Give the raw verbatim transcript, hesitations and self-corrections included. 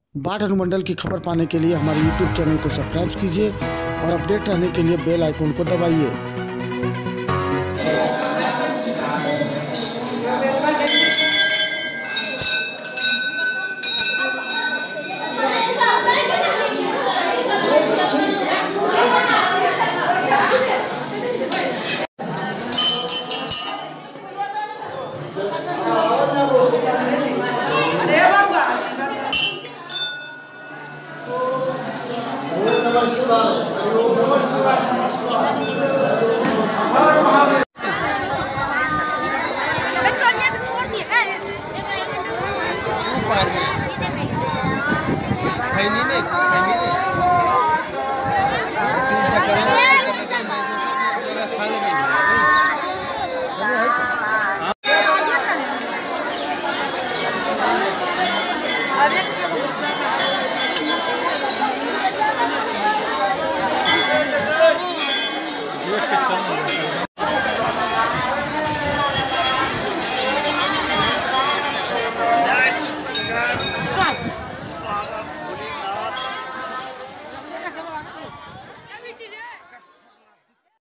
बाढ़ अनुमंडल की खबर पाने के लिए हमारे यूट्यूब चैनल को सब्सक्राइब कीजिए और अपडेट रहने के लिए बेल आइकन को दबाइए। अरे